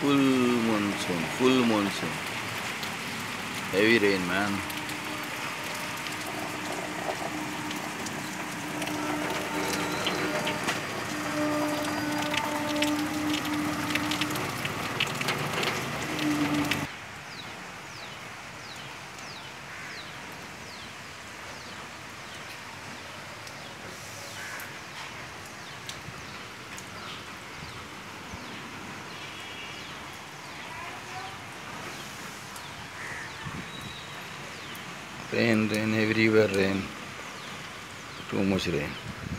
Full monsoon. Heavy rain, man. Rain, everywhere rain. Too much rain.